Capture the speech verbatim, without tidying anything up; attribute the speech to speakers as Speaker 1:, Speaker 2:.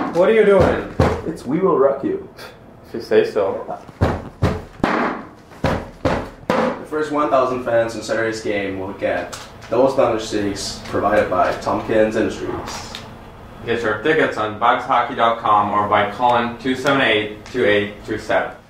Speaker 1: What are you doing?
Speaker 2: It's We Will Rock You.
Speaker 1: If you say so.
Speaker 3: The first one thousand fans in Saturday's game will get those Thunder Sticks provided by Tompkins Industries.
Speaker 1: Get your tickets on bugs hockey dot com or by calling two seven eight, two eight two seven.